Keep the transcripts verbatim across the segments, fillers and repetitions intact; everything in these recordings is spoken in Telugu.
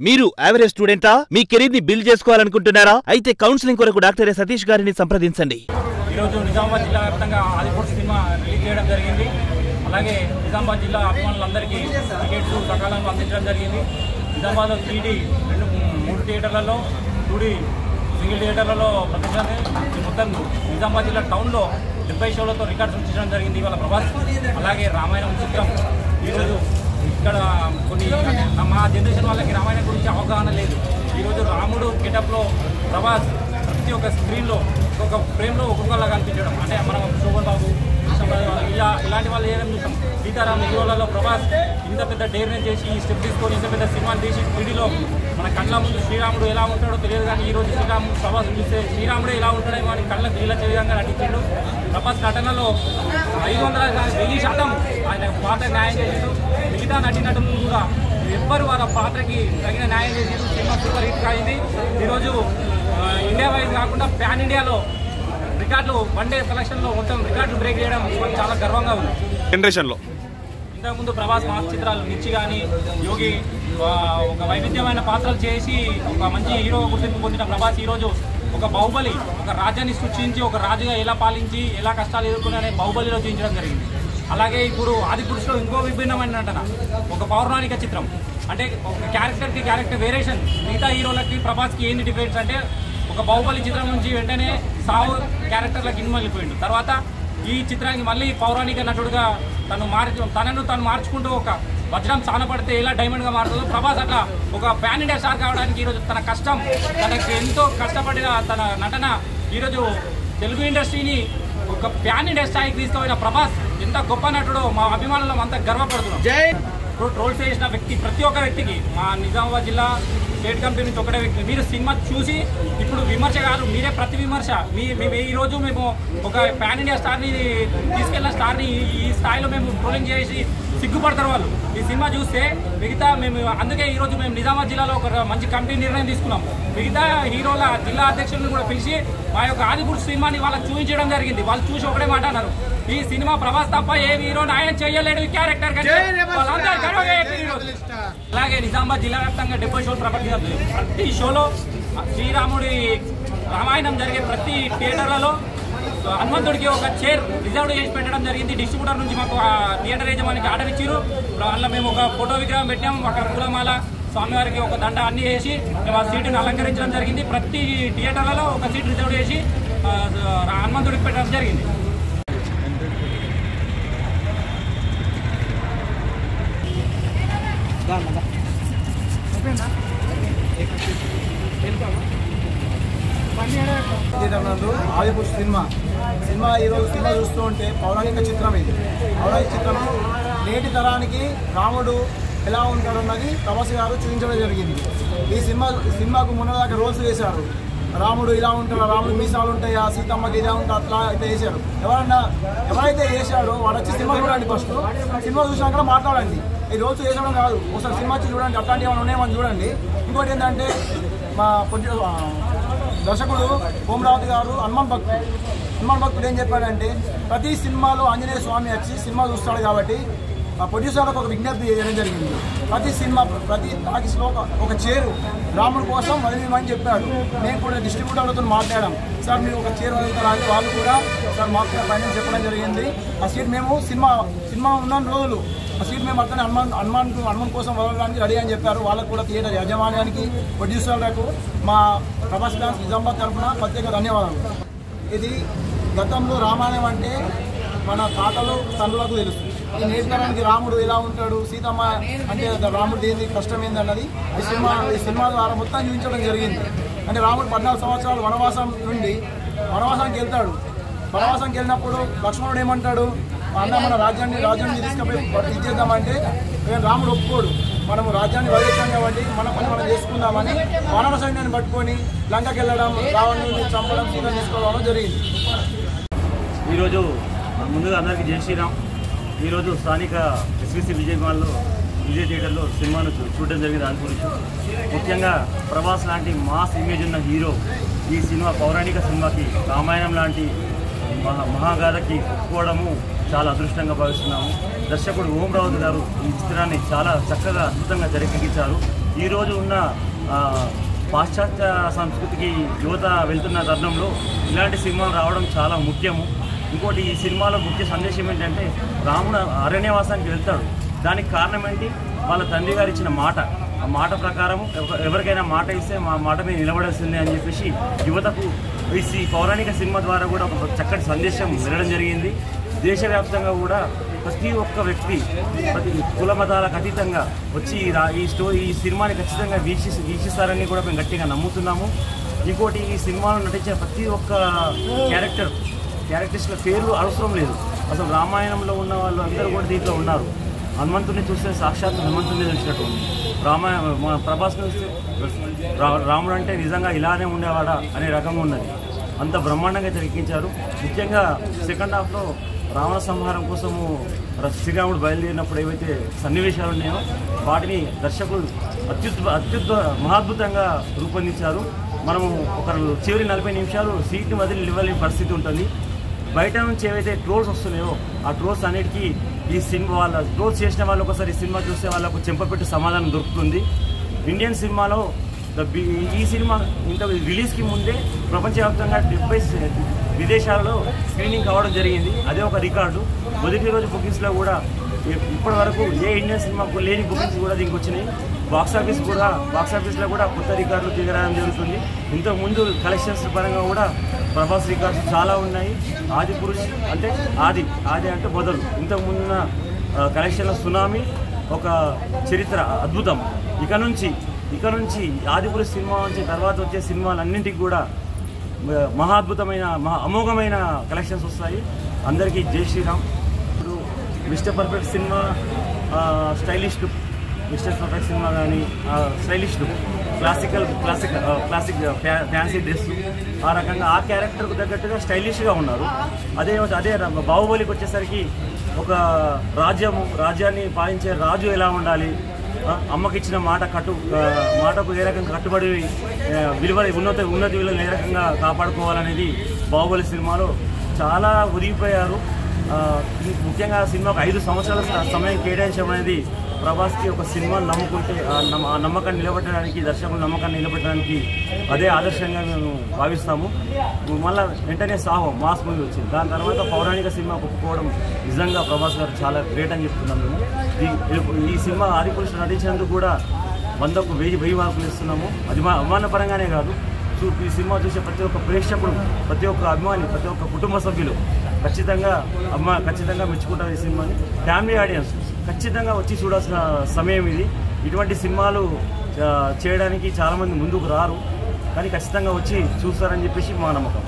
మీరు యావరేజ్ స్టూడెంటా? మీ కెరీర్ ని బిల్డ్ చేసుకోవాలనుకుంటున్నారా? అయితే కౌన్సిలింగ్ కొరకు డాక్టర్ సతీష్ గారిని సంప్రదించండి. ఈ రోజు నిజామాబాద్ జిల్లా వ్యాప్తంగా ఆదిపురుష్ సినిమా రిలీజ్ చేయడం జరిగింది. అలాగే నిజామాబాద్ జిల్లా అభిమానులందరికీ టికెట్స్ సకాలంలో అందించడం జరిగింది. నిజామాబాద్లో త్రీ డి రెండు మూడు థియేటర్లలో టూ డి సింగిల్ థియేటర్లలో ప్రదర్శన మొత్తం నిజామాబాద్ జిల్లా టౌన్లో డెబ్బై షోలతో రికార్డు సృష్టించడం జరిగింది. ఇవాళ ప్రభాస్ అలాగే రామాయణం చిత్రం ఈరోజు ఇక్కడ కొన్ని మా జనరేషన్ వాళ్ళకి రామాయణం గురించి అవగాహన లేదు. ఈరోజు రాముడు గెటప్లో ప్రభాస్ ప్రతి ఒక్క స్క్రీన్లో ఒక్కొక్క ఫ్రేమ్లో ఒక్కొక్కలా కనిపించడం, అంటే మనం శోభన్ బాబు ఇలా ఇలాంటి వాళ్ళు ఏదైనా చూసాం. సీతారాం హీరోలలో ప్రభాస్ ఇంత పెద్ద డేర్నే చేసి ఈ స్టెప్ తీసుకొని ఇంత పెద్ద సినిమాని తీసి త్రీడీలో మన కళ్ళ ముందు శ్రీరాముడు ఎలా ఉంటాడో తెలియదు, కానీ ఈరోజు శ్రీరాముడు ప్రభాస్ చూస్తే శ్రీరాముడు ఎలా ఉంటాడేమో అని కళ్ళకు నీళ్ళ విధంగా నటించాడు. ప్రభాస్ నటనలో ఐదు వందల వెయ్యి శాతం ఆయన పాత్ర న్యాయం చేసాడు. మిగతా నటినటులు కూడా ఎవ్వరు వాళ్ళ పాత్రకి తగిన న్యాయం చేసారు. సినిమా సూపర్ హిట్ అయింది. ఈరోజు ఇండియా వైజ్ కాకుండా ప్యాన్ ఇండియాలో రికార్డులు వన్ డే కలెక్షన్లో మొత్తం రికార్డులు బ్రేక్ చేయడం చాలా గర్వంగా ఉంది. జనరేషన్లో ఇంతకుముందు ప్రభాస్ మాస్ చిత్రాలు మిర్చి కానీ యోగి ఒక వైవిధ్యమైన పాత్రలు చేసి ఒక మంచి హీరో గుర్తింపు పొందిన ప్రభాస్ ఈరోజు ఒక బాహుబలి, ఒక రాజ్యాన్ని సృష్టించి ఒక రాజుగా ఎలా పాలించి ఎలా కష్టాలు ఎదుర్కొనే బాహుబలిలో చూపించడం జరిగింది. అలాగే ఇప్పుడు ఆదిపురుషులో ఇంకో విభిన్నమైన నటన, ఒక పౌరాణిక చిత్రం, అంటే ఒక క్యారెక్టర్కి క్యారెక్టర్ వేరియేషన్. మిగతా హీరోలకి ప్రభాస్కి ఏంటి డిఫరెన్స్ అంటే ఒక బాహుబలి చిత్రం నుంచి వెంటనే సావు క్యారెక్టర్లకు ఇన్మల్లిపోయిండు. తర్వాత ఈ చిత్రానికి మళ్ళీ పౌరాణిక నటుడుగా తను మారి తనను తను మార్చుకుంటూ ఒక వజ్రం సానపడితే ఎలా డైమండ్గా మారుతుందో ప్రభాస్ అట్లా ఒక ప్యాన్ ఇండియా స్టార్ కావడానికి ఈరోజు తన కష్టం, తనకి ఎంతో కష్టపడిన తన నటన ఈరోజు తెలుగు ఇండస్ట్రీని ఒక ప్యాన్ ఇండియా స్థాయికి తీసుకుపోయిన ప్రభాస్ ఎంత గొప్ప నటుడో మా అభిమానులు అంతా గర్వపడుతున్నాం. ఇప్పుడు ట్రోల్స్ చేసిన వ్యక్తి ప్రతి ఒక్క వ్యక్తికి మా నిజామాబాద్ జిల్లా స్టేట్ కమిటీ నుంచి ఒకటే వ్యక్తి, మీరు సినిమా చూసి ఇప్పుడు విమర్శ కాదు, మీరే ప్రతి విమర్శ. మీ మేము ఈరోజు మేము ఒక ప్యాన్ ఇండియా స్టార్ని తీసుకెళ్ళిన స్టార్ని ఈ స్థాయిలో మేము ట్రోలింగ్ చేసి సిగ్గుపడతారు వాళ్ళు. ఈ సినిమా చూస్తే మిగతా మేము అందుకే ఈరోజు మేము నిజామాబాద్ జిల్లాలో ఒక మంచి కమిటీ నిర్ణయం తీసుకున్నాం. మిగతా హీరోల జిల్లా అధ్యక్షులను కూడా పిలిచి మా యొక్క ఆదిపురుష్ సినిమాని వాళ్ళకి చూపించడం జరిగింది. వాళ్ళు చూసి ఒకటే మాట అన్నారు, ఈ సినిమా ప్రభాస్ తప్ప ఏ హీరో న్యాయం చేయలేడు ఈ క్యారెక్టర్ కంటే. అలాగే నిజామాబాద్ జిల్లా వ్యాప్తంగా డెబ్బై షోలు ప్రపంచ ప్రతి షోలో శ్రీరాముడి రామాయణం జరిగే ప్రతి థియేటర్లలో హనుమంతుడికి ఒక చైర్ రిజర్వ్ చేసి పెట్టడం జరిగింది. డిస్ట్రిబ్యూటర్ నుంచి మాకు థియేటర్ యజమానికి ఆర్డర్ ఇచ్చారు. అందులో మేము ఒక ఫోటో విగ్రహం పెట్టాము, అక్కడ పూలమాల స్వామివారికి ఒక దండ అన్ని వేసి మేము ఆ సీటుని అలంకరించడం జరిగింది. ప్రతి థియేటర్లలో ఒక సీట్ రిజర్వ్ చేసి హనుమంతుడికి పెట్టడం జరిగింది. ఆదిపురుష్ సినిమా సినిమా ఈరోజు సినిమా చూస్తూ ఉంటే పౌరాణిక చిత్రం, ఇది పౌరాణిక చిత్రం నేటి తరానికి రాముడు ఎలా ఉంటాడన్నది ప్రభాస్ గారు చూపించడం జరిగింది. ఈ సినిమా సినిమాకు మొన్నదాకా రోల్స్ వేశారు. రాముడు ఇలా ఉంటాడు, రాముడు మీసాలు ఉంటాయా, సీతమ్మకి ఇలా ఉంటా, అట్లా అయితే వేశారు. ఎవరన్నా ఎవరైతే వేశాడో వాడు వచ్చి సినిమా చూడండి, ఫస్ట్ సినిమా చూసినాక మాట్లాడండి. ఈ రోజు వేసడం కాదు, ఒకసారి సినిమా వచ్చి చూడండి, అట్లాంటివి ఏమైనా ఉన్నాయని చూడండి. ఇంకోటి ఏంటంటే మా దర్శకుడు ఓమరావతి గారు హనుమాన్ భక్తుడు హనుమాన్ భక్తుడు ఏం చెప్పాడంటే ప్రతి సినిమాలో ఆంజనేయ స్వామి వచ్చి సినిమా చూస్తాడు కాబట్టి ప్రొడ్యూసర్లకు ఒక విజ్ఞప్తి చేయడం జరిగింది. ప్రతి సినిమా ప్రతి టాకీస్లో ఒక చైరు రాముడి కోసం వదిలేమని చెప్పాడు. మేము కూడా డిస్ట్రిబ్యూటర్లతో మాట్లాడాం, సార్ మీరు ఒక చైర్ వదులుతారా అని. వాళ్ళు కూడా సార్ మాకు ఫైనల్ చెప్పడం జరిగింది. ఆ సీట్ మేము సినిమా సినిమా ఉన్న రోజులు ఆ సీట్ మేము అట్లనే హనుమాన్ హనుమాన్ హనుమాన్ కోసం వదలడానికి రెడీ అని చెప్పారు. వాళ్ళకు కూడా థియేటర్ యాజమాన్యానికి ప్రొడ్యూసర్లకు మా ప్రభాస్ డాన్స్ నిజామాబాద్ తరఫున ప్రత్యేక ధన్యవాదాలు. ఇది గతంలో రామాయణం అంటే మన తాతలు తండ్రులకు తెలుసు. ఈ నేర్పడానికి రాముడు ఎలా ఉంటాడు, సీతమ్మ అంటే రాముడు ఏంది, కష్టం ఏంది అన్నది ఈ సినిమా ఈ సినిమా ద్వారా మొత్తం చూపించడం జరిగింది. అంటే రాముడు పద్నాలుగు సంవత్సరాలు వనవాసం నుండి వనవాసానికి వెళ్తాడు. వనవాసానికి వెళ్ళినప్పుడు లక్ష్మణుడు ఏమంటాడు, అన్న మన రాజ్యాన్ని రాజ్యాన్ని తీసుకుపోయి ఇచ్చేద్దామంటే రాముడు ఒప్పుకోడు. మనము రాజ్యాన్ని వదిలేసాం కాబట్టి మన పని మనం చేసుకుందామని వానర సైన్యాన్ని పట్టుకొని లంకకి వెళ్ళడం, రావణుని చంపడం, సీతను తీసుకోవడం జరిగింది. ఈరోజు ముందుగా అందరికీ జై శ్రీరామ్. ఈరోజు స్థానిక ఎస్విసి విజయవాడలో విజయ్ థియేటర్లో సినిమాను చూడడం జరిగింది. దాని గురించి ముఖ్యంగా ప్రభాస్ లాంటి మాస్ ఇమేజ్ ఉన్న హీరో ఈ సినిమా పౌరాణిక సినిమాకి రామాయణం లాంటి మహా మహాగాథకి ఒప్పుకోవడము చాలా అదృష్టంగా భావిస్తున్నాము. దర్శకుడు ఓమరావతి గారు ఈ చిత్రాన్ని చాలా చక్కగా అద్భుతంగా తెరకెక్కించారు. ఈరోజు ఉన్న పాశ్చాత్య సంస్కృతికి యువత వెళ్తున్న తరుణంలో ఇలాంటి సినిమాలు రావడం చాలా ముఖ్యము. ఇంకోటి ఈ సినిమాలో ముఖ్య సందేశం ఏంటంటే రాముడు అరణ్యవాసానికి వెళ్తాడు. దానికి కారణం ఏంటి? వాళ్ళ తండ్రి గారు ఇచ్చిన మాట. ఆ మాట ప్రకారం ఎవరికైనా మాట ఇస్తే మా మాట మీద నిలబడాల్సిందే అని చెప్పేసి యువతకు ఈ పౌరాణిక సినిమా ద్వారా కూడా ఒక చక్కటి సందేశం వెళ్ళడం జరిగింది. దేశవ్యాప్తంగా కూడా ప్రతి ఒక్క వ్యక్తి ప్రతి కుల మతాలకు అతీతంగా వచ్చి ఈ స్టోరీ ఈ సినిమాని ఖచ్చితంగా వీక్షి వీక్షిస్తారని కూడా మేము గట్టిగా నమ్ముతున్నాము. ఇంకోటి ఈ సినిమాలో నటించిన ప్రతి ఒక్క క్యారెక్టర్ క్యారెక్టర్స్ల పేర్లు అవసరం లేదు. అసలు రామాయణంలో ఉన్న వాళ్ళు అందరూ కూడా దీంట్లో ఉన్నారు. హనుమంతుడిని చూస్తే సాక్షాత్ హనుమంతుడిని చూసినట్టు ఉంది. రామాయణ ప్రభాస్ని చూస్తే రాముడు అంటే నిజంగా ఇలానే ఉండేవాడా అనే రకంగా ఉన్నది. అంత బ్రహ్మాండంగా తెరకెక్కించారు. ముఖ్యంగా సెకండ్ హాఫ్లో రావణ సంహారం కోసము శ్రీరాముడు బయలుదేరినప్పుడు ఏవైతే సన్నివేశాలు ఉన్నాయో వాటిని దర్శకులు అత్యుద్భుత అత్యుద్భుత మహాద్భుతంగా రూపొందించారు. మనము ఒక చివరి నలభై నిమిషాలు సీట్ని వదిలి ఇవ్వలేని పరిస్థితి ఉంటుంది. బయట నుంచి ఏవైతే ట్రోల్స్ వస్తున్నాయో ఆ ట్రోల్స్ అన్నిటికీ ఈ సినిమా వాళ్ళ ట్రోల్స్ చేసిన వాళ్ళు ఒకసారి సినిమా చూస్తే వాళ్ళకు చెంపపెట్టి సమాధానం దొరుకుతుంది. ఇండియన్ సినిమాలో ఈ సినిమా ఇంత రిలీజ్కి ముందే ప్రపంచవ్యాప్తంగా డెబ్బై విదేశాలలో స్క్రీనింగ్ కావడం జరిగింది. అదే ఒక రికార్డు. మొదటి రోజు బుకింగ్స్లో కూడా ఇప్పటి వరకు ఏ ఇండియన్ సినిమాకు లేని బుకింగ్స్ కూడా దీనికి వచ్చినాయి. బాక్సాఫీస్ కూడా బాక్సాఫీస్లో కూడా కొత్త రికార్డులు తిరగడం జరుగుతుంది. ఇంతకుముందు కలెక్షన్స్ పరంగా కూడా ప్రభాస్ రికార్డ్స్ చాలా ఉన్నాయి. ఆది పురుష్ అంటే ఆది ఆది అంటే మొదలు ఇంతకుముందున్న కలెక్షన్ల సునామీ ఒక చరిత్ర అద్భుతం. ఇక నుంచి ఇక నుంచి ఆది పురుష్ సినిమా నుంచి తర్వాత వచ్చే సినిమాలన్నింటికి కూడా మహాద్భుతమైన మహా అమోఘమైన కలెక్షన్స్ వస్తాయి. అందరికీ జై శ్రీరామ్. ఇప్పుడు mister perfect cinema stylish look mister perfect cinema కానీ stylish look classical classic classic fancy dress ఆ రకంగా ఆ క్యారెక్టర్కు తగ్గట్టుగా స్టైలిష్గా ఉన్నారు. అదే అదే బాహుబలికి వచ్చేసరికి ఒక రాజ్యము రాజ్యాన్ని పాలించే రాజు ఎలా ఉండాలి, అమ్మకి ఇచ్చిన మాట కట్టు మాటకు ఏ రకంగా కట్టుబడి విలువ ఉన్నత ఉన్నత విలువలు ఏ రకంగా కాపాడుకోవాలనేది బాహుబలి సినిమాలో చాలా ఒదిగిపోయారు. ముఖ్యంగా సినిమాకు ఐదు సంవత్సరాల సమయం కేటాయించడం అనేది ప్రభాస్కి ఒక సినిమాను నమ్ముకుంటే ఆ నమ్మకాన్ని నిలబెట్టడానికి దర్శకుల నమ్మకాన్ని నిలబెట్టడానికి అదే ఆదర్శంగా మేము భావిస్తాము. మళ్ళీ వెంటనే సాహో మాస్ మూవీ వచ్చింది. దాని తర్వాత పౌరాణిక సినిమా ఒప్పుకోవడం నిజంగా ప్రభాస్ గారు చాలా గ్రేట్ అని చెప్తున్నాం మేము. ఈ సినిమా ఆది పురుష్ నటించినందుకు కూడా వందకు వెయ్యి వెయ్యి మార్కులు ఇస్తున్నాము. అది మా అభిమానపరంగానే కాదు, ఈ సినిమా చూసే ప్రతి ఒక్క ప్రేక్షకుడు ప్రతి ఒక్క అభిమాని ప్రతి ఒక్క కుటుంబ సభ్యులు ఖచ్చితంగా అమ్మ ఖచ్చితంగా మెచ్చుకుంటారు ఈ సినిమాని. ఫ్యామిలీ ఆడియన్స్ ఖచ్చితంగా వచ్చి చూడాల్సిన సమయం ఇది. ఇటువంటి సినిమాలు చేయడానికి చాలామంది ముందుకు రారు, కానీ ఖచ్చితంగా వచ్చి చూస్తారని చెప్పేసి మా నమ్మకం.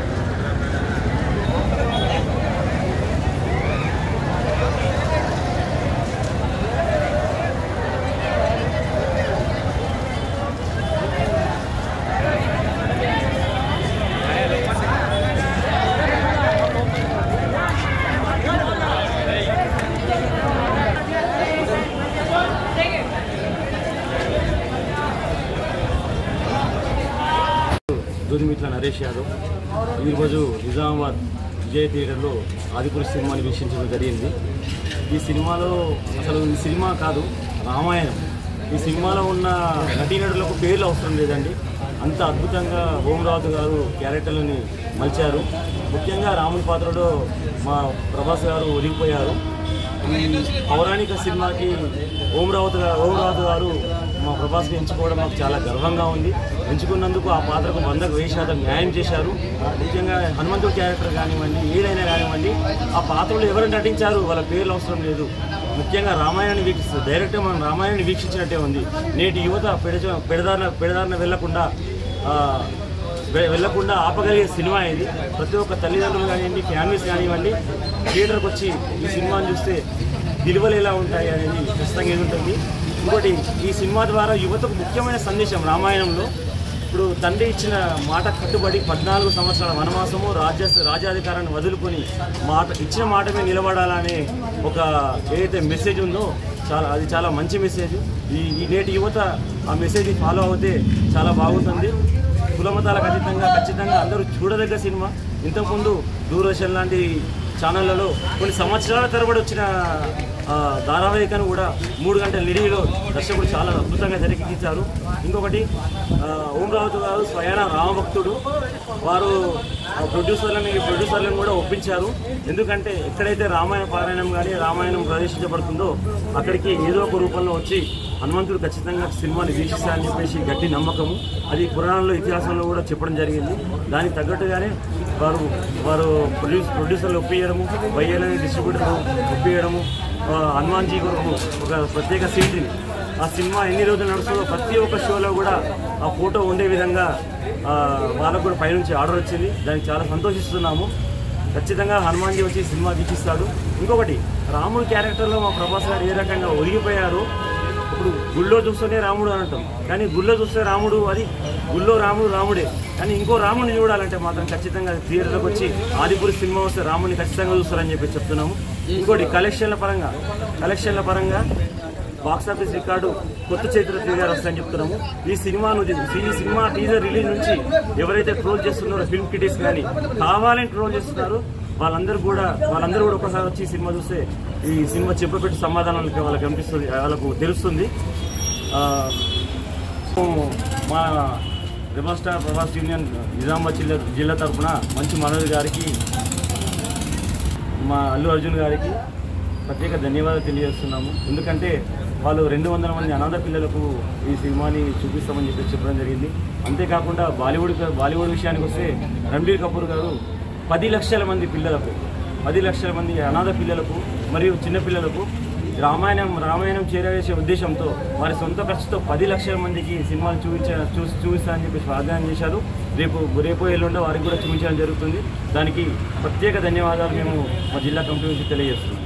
దూదిమిట్ల నరేష్ యాదవ్ ఈరోజు నిజామాబాద్ విజయ్ థియేటర్లో ఆది పురుష్ సినిమాని వీక్షించడం జరిగింది. ఈ సినిమాలో అసలు ఈ సినిమా కాదు రామాయణం. ఈ సినిమాలో ఉన్న నటీనటులకు పేర్లు అవసరం లేదండి. అంత అద్భుతంగా ఓంరాజు గారు క్యారెక్టర్లని మలిచారు. ముఖ్యంగా రాముని పాత్రలో మా ప్రభాస్ గారు ఒదిగిపోయారు. ఈ పౌరాణిక సినిమాకి ఓంరావత్ గారు ఓంరాజు గారు మా ప్రభాస్ని ఎంచుకోవడం మాకు చాలా గర్వంగా ఉంది. ఎంచుకున్నందుకు ఆ పాత్రకు వందకు వెయ్యి శాతం న్యాయం చేశారు. ముఖ్యంగా హనుమంతుడి క్యారెక్టర్ కానివ్వండి ఏదైనా కానివ్వండి ఆ పాత్రలు ఎవరు నటించారు వాళ్ళ పేర్లు అవసరం లేదు. ముఖ్యంగా రామాయణాన్ని వీక్షిస్తారు డైరెక్ట్గా మనం రామాయణాన్ని వీక్షించినట్టే ఉంది. నేటి యువత పెడచ పెడదారిన పెడదారిన వెళ్లకుండా వెళ్లకుండా ఆపగలిగే సినిమా ఇది. ప్రతి ఒక్క తల్లిదండ్రులు కానివ్వండి ఫ్యామిలీస్ కానివ్వండి థియేటర్కి వచ్చి ఈ సినిమాని చూస్తే విలువలు ఎలా ఉంటాయి అనేది ఖచ్చితంగా ఏది ఉంటుంది. ఇంకోటి ఈ సినిమా ద్వారా యువతకు ముఖ్యమైన సందేశం రామాయణంలో ఇప్పుడు తండ్రి ఇచ్చిన మాట కట్టుబడి పద్నాలుగు సంవత్సరాల వనవాసము రాజ్య రాజ్యాధికారాన్ని వదులుకొని మాట ఇచ్చిన మాట మీద నిలబడాలనే ఒక ఏదైతే మెసేజ్ ఉందో చాలా అది చాలా మంచి మెసేజ్. ఈ ఈ నేటి యువత ఆ మెసేజ్ని ఫాలో అవుతే చాలా బాగుంటుంది. కులమతాలకు అతీతంగా ఖచ్చితంగా అందరూ చూడదగ్గ సినిమా. ఇంతకుముందు దూరదర్శన్ లాంటి ఛానళ్లలో కొన్ని సంవత్సరాల తరబడి వచ్చిన ధారావాహికను కూడా మూడు గంటల నిడివిలో దర్శకుడు చాలా అద్భుతంగా తెరకెక్కించారు. ఇంకొకటి ఓం రావుతు గారు స్వయాన రామభక్తుడు, వారు ప్రొడ్యూసర్లని ప్రొడ్యూసర్లను కూడా ఒప్పించారు. ఎందుకంటే ఎక్కడైతే రామాయణ పారాయణం కానీ రామాయణం ప్రదర్శించబడుతుందో అక్కడికి ఏదో ఒక రూపంలో వచ్చి హనుమంతుడు ఖచ్చితంగా సినిమాని వీక్షిస్తారని చెప్పేసి గట్టి నమ్మకము, అది పురాణంలో ఇతిహాసంలో కూడా చెప్పడం జరిగింది. దానికి తగ్గట్టుగానే వారు వారు ప్రొడ్యూస్ ప్రొడ్యూసర్లు ఒప్పించడము, వైఎల్ఐ డిస్ట్రిబ్యూటర్లు ఒప్పించడము, హనుమాన్జీ కొరకు ఒక ప్రత్యేక సీట్ని ఆ సినిమా ఎన్ని రోజులు నడుస్తుందో ప్రతి ఒక్క షోలో కూడా ఆ ఫోటో ఉండే విధంగా వాళ్ళకు కూడా పైనుంచి ఆర్డర్ వచ్చింది. దానికి చాలా సంతోషిస్తున్నాము. ఖచ్చితంగా హనుమాన్జీ వచ్చి సినిమా వీక్షిస్తాడు. ఇంకొకటి రాముడి క్యారెక్టర్లో మా ప్రభాస్ గారు ఏ రకంగా ఒదిగిపోయారు. ఇప్పుడు గుళ్ళో చూస్తేనే రాముడు అని అంటాం, కానీ గుళ్ళో చూస్తే రాముడు, అది గుళ్ళో రాముడు రాముడే, కానీ ఇంకో రాముడిని చూడాలంటే మాత్రం ఖచ్చితంగా థియేటర్లకు వచ్చి ఆదిపురి సినిమా వస్తే రాముడిని ఖచ్చితంగా చూస్తారని చెప్పి చెప్తున్నాము. ఇంకోటి కలెక్షన్ల పరంగా కలెక్షన్ల పరంగా బాక్సాఫీస్ రికార్డు కొత్త చైత్ర గారు వస్తాయని చెప్తున్నాము. ఈ సినిమాను ఈ సినిమా టీజర్ రిలీజ్ నుంచి ఎవరైతే ట్రోల్ చేస్తున్నారో ఫిల్మ్ క్రిటిక్స్ కానీ కావాలని ట్రోల్ చేస్తున్నారో వాళ్ళందరూ కూడా వాళ్ళందరూ కూడా ఒకసారి వచ్చి సినిమా చూస్తే ఈ సినిమా చెప్పబెట్టి సమాధానాలకి వాళ్ళకి కనిపిస్తుంది, వాళ్ళకు తెలుస్తుంది. మా rebel star Prabhas union Nizamabad జిల్లా జిల్లా తరఫున మంచి మనోజ్ గారికి, మా అల్లు అర్జున్ గారికి ప్రత్యేక ధన్యవాదాలు తెలియజేస్తున్నాము. ఎందుకంటే వాళ్ళు రెండు వందల మంది అనాథ పిల్లలకు ఈ సినిమాని చూపిస్తామని చెప్పి చెప్పడం జరిగింది. అంతేకాకుండా బాలీవుడ్ బాలీవుడ్ విషయానికి వస్తే రణబీర్ కపూర్ గారు పది లక్షల మంది పిల్లలకు పది లక్షల మంది అనాథ పిల్లలకు మరియు చిన్నపిల్లలకు రామాయణం రామాయణం చేరవేసే ఉద్దేశంతో వారి సొంత ఖర్చుతో పది లక్షల మందికి సినిమాలు చూపించ చూసి చూపిస్తారని చెప్పి వాగ్దానం చేశారు. రేపు రేపు ఎల్లుండో వారికి కూడా చూపించడం జరుగుతుంది. దానికి ప్రత్యేక ధన్యవాదాలు మేము మా జిల్లా కమిటీ నుంచి తెలియజేస్తున్నాం.